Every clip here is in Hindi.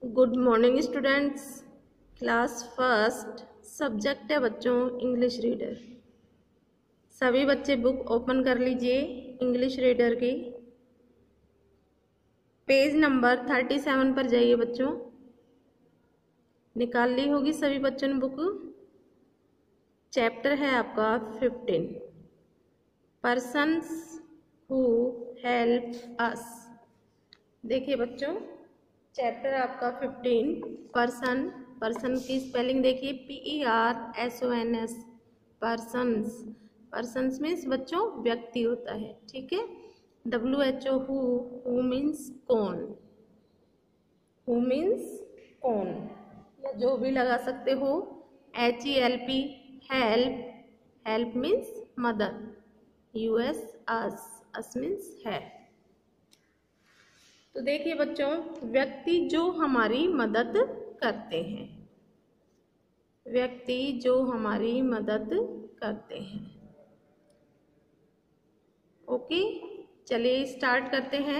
Good morning students. Class first subject है बच्चों इंग्लिश रीडर। सभी बच्चे बुक ओपन कर लीजिए इंग्लिश रीडर की। पेज नंबर 37 पर जाइए बच्चों। निकाल ली होगी सभी बच्चों ने बुक। चैप्टर है आपका 15 पर्सन्स हु हेल्प अस। देखिए बच्चों, चैप्टर आपका 15 पर्सन की स्पेलिंग देखिए PERSONS पर्सन्स। पर्सन्स मीन्स बच्चों व्यक्ति होता है, ठीक है। WHO हु मीन्स कौन, हु मीन्स कौन, या जो भी लगा सकते हो। HELP हेल्प, हेल्प मीन्स मदद। US अस मीन्स है। तो देखिए बच्चों, व्यक्ति जो हमारी मदद करते हैं, व्यक्ति जो हमारी मदद करते हैं। ओके, चलिए स्टार्ट करते हैं।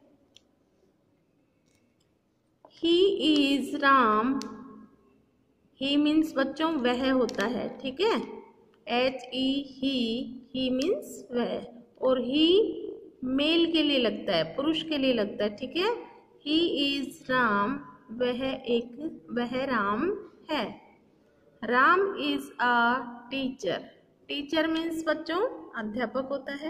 He is Ram. He means बच्चों वह होता है, ठीक है। HE ही मीन्स वह, और ही मेल के लिए लगता है, पुरुष के लिए लगता है, ठीक है। ही इज राम, वह राम है। Ram is a teacher. Teacher means बच्चों अध्यापक होता है।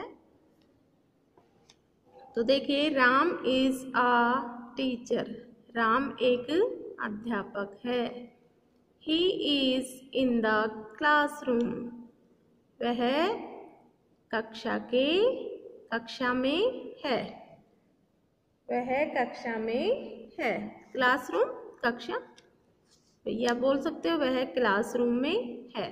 तो देखिए, Ram is a teacher, Ram एक अध्यापक है। He is in the classroom, वह कक्षा में है, वह कक्षा में है। क्लासरूम कक्षा, या बोल सकते हो वह क्लासरूम में है।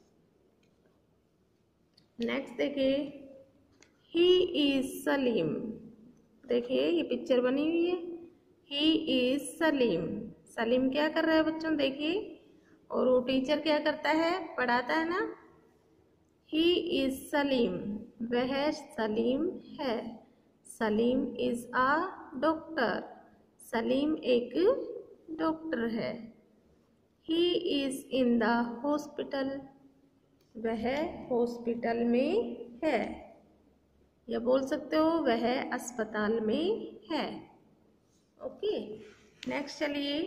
नेक्स्ट देखिए, ही इज सलीम। देखिए ये पिक्चर बनी हुई है, ही इज सलीम। सलीम क्या कर रहा है बच्चों, देखिए, और वो टीचर क्या करता है, पढ़ाता है ना। ही इज सलीम, वह सलीम है। Salim is a doctor, Salim एक डॉक्टर है। He is in the hospital, वह हॉस्पिटल में है, या बोल सकते हो वह अस्पताल में है। ओके, नेक्स्ट चलिए।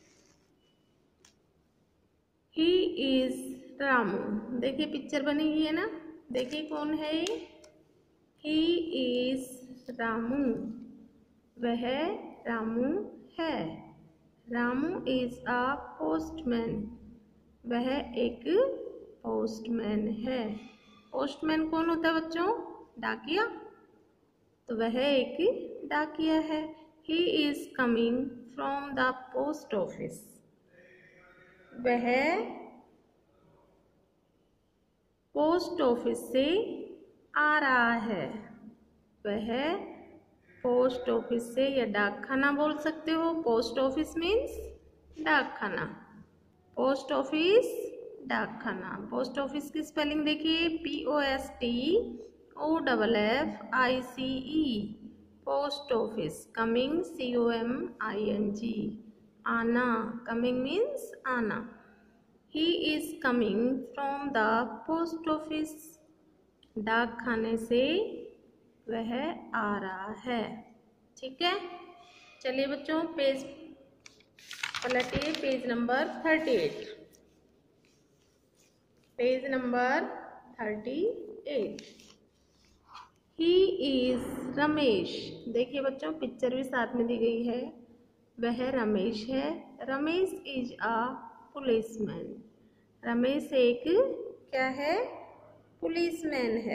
He is Ramu. देखिए पिक्चर बनी हुई है ना, देखिए कौन है ये। ही इज रामू, वह रामू है। रामू इज अ पोस्टमैन, वह एक पोस्टमैन है। पोस्टमैन कौन होता है बच्चों, डाकिया। तो वह एक डाकिया है। He is coming from the post office, वह पोस्ट ऑफिस से आ रहा है। वह पोस्ट ऑफिस से, या डाकखाना बोल सकते हो। पोस्ट ऑफिस मीन्स डाकखाना, पोस्ट ऑफिस डाकखाना। पोस्ट ऑफिस की स्पेलिंग देखिए POSTOFFICE post office. Coming COMING, आना, कमिंग मीन्स आना। He is coming from the post office, डाकखाने से वह आ रहा है, ठीक है। चलिए बच्चों, पेज पलटिए, page number 38, page number 38। He is Ramesh. देखिए बच्चों, पिक्चर भी साथ में दी गई है, वह रमेश है। Ramesh is a policeman, Ramesh एक क्या है, पुलिसमैन है।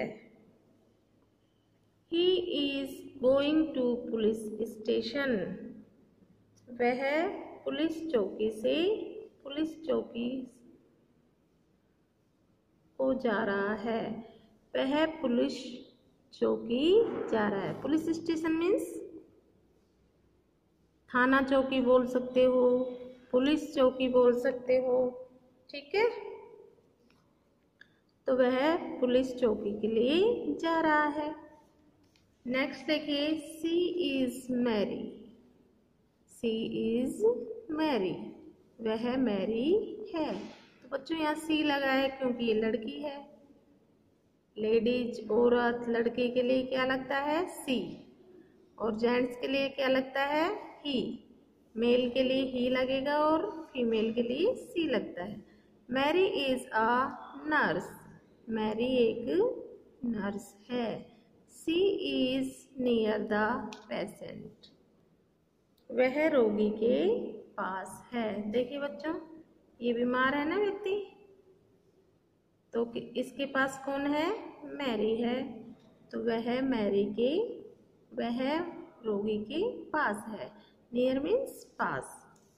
He is going to police station, वह पुलिस चौकी से, पुलिस चौकी को जा रहा है। वह पुलिस चौकी जा रहा है। पुलिस स्टेशन मीन्स थाना चौकी बोल सकते हो, पुलिस चौकी बोल सकते हो, ठीक है। तो वह पुलिस चौकी के लिए जा रहा है। नेक्स्ट देखिए, she is Mary. She is Mary, वह मैरी है। तो बच्चों यहाँ सी लगा है क्योंकि ये लड़की है। लेडीज औरत लड़के के लिए क्या लगता है सी, और जेंट्स के लिए क्या लगता है ही। मेल के लिए ही लगेगा और फीमेल के लिए सी लगता है। Mary is a nurse, Mary एक नर्स है। She is near the patient, वह रोगी के पास है। देखिए बच्चों, ये बीमार है ना व्यक्ति, तो इसके पास कौन है मैरी है, तो वह रोगी के पास है। नियर मीन्स पास।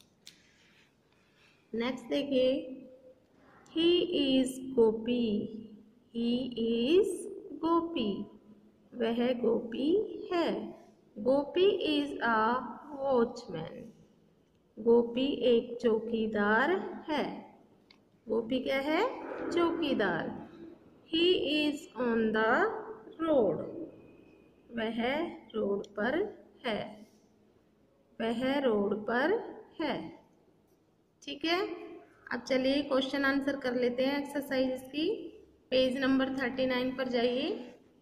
नेक्स्ट देखिए, he is Gopi, he is गोपी, वह गोपी है। गोपी इज अ वॉचमैन, गोपी एक चौकीदार है। गोपी क्या है चौकीदार। He is on the road, वह रोड पर है, वह रोड पर है। ठीक है, अब चलिए क्वेश्चन आंसर कर लेते हैं एक्सरसाइज की। पेज नंबर 39 पर जाइए।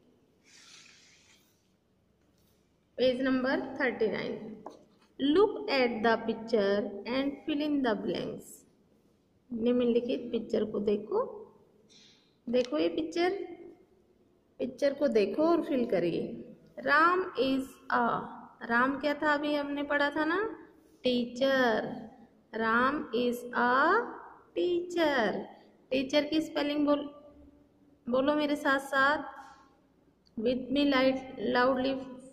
Page number 39। Look at the picture and fill in the blanks. निम्नलिखित पिक्चर को देखो, देखो ये पिक्चर को देखो और फिल करिए। राम इज अ, राम क्या था अभी हमने पढ़ा था ना teacher. Ram is a teacher. Teacher की स्पेलिंग बोलो मेरे साथ साथ with me loudly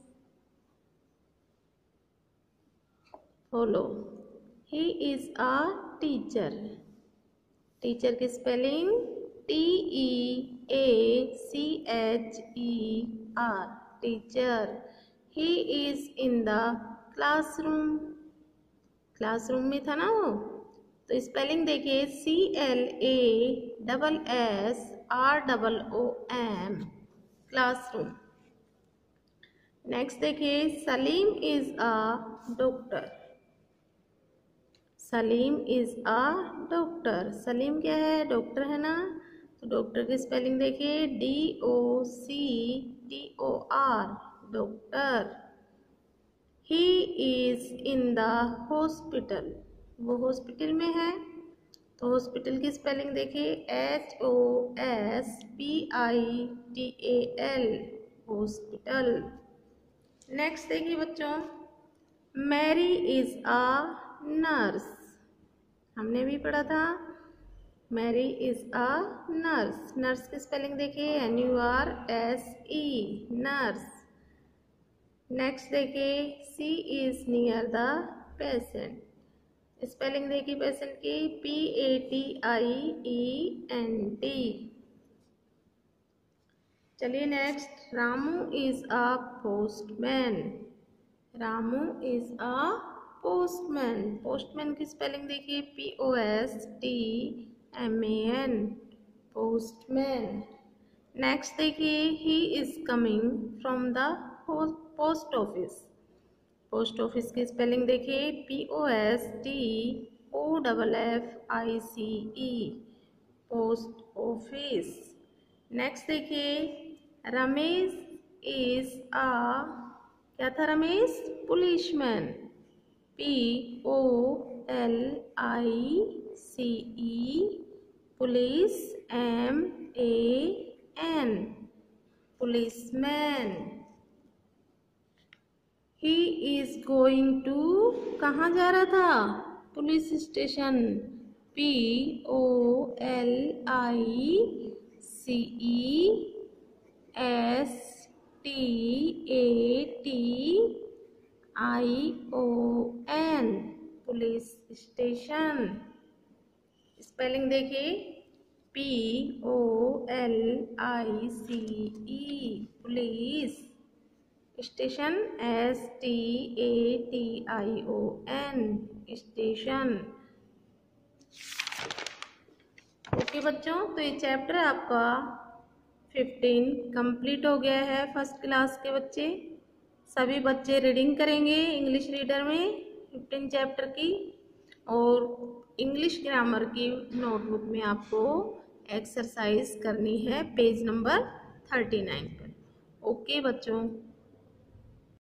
follow. He is a teacher. Teacher की spelling TEACHER, teacher. He is in the classroom, classroom में था ना वो, तो स्पेलिंग देखिए CLASSROOM, क्लासरूम। नेक्स्ट देखिए, Salim is a doctor, Salim is a doctor. Salim क्या है डॉक्टर है ना, तो डॉक्टर की स्पेलिंग देखिए DOCTOR, doctor. He is in the hospital, वो हॉस्पिटल में है, तो हॉस्पिटल की स्पेलिंग देखिए HOSPITAL, हॉस्पिटल। नेक्स्ट देखिए बच्चों, मैरी इज अ नर्स, हमने भी पढ़ा था Mary is a nurse. Nurse की स्पेलिंग देखिए NURSE, नर्स। नेक्स्ट देखिए, she is near the patient, spelling देखिए पेशेंट की PATIENT। चलिए next, Ramu is a postman, Ramu is a postman. Postman की स्पेलिंग देखिए POSTMAN, पोस्टमैन। नेक्स्ट देखिए, he is coming from the post office, post office की स्पेलिंग देखिए POSTOFFICE, पोस्ट ऑफिस। नेक्स्ट देखिए, रमेश इज अ, क्या था Ramesh policeman, POLICE, police MAN, policeman. He is going to, कहाँ जा रहा था police station, POLICESTATION, police station. Spelling देखिए POLICE, police station STATION, station. Okay बच्चों, तो ये चैप्टर आपका 15 कंप्लीट हो गया है। फर्स्ट क्लास के बच्चे, सभी बच्चे रीडिंग करेंगे इंग्लिश रीडर में। 15 चैप्टर की और इंग्लिश ग्रामर की नोटबुक में आपको एक्सरसाइज करनी है पेज नंबर 39 पर। ओके बच्चों।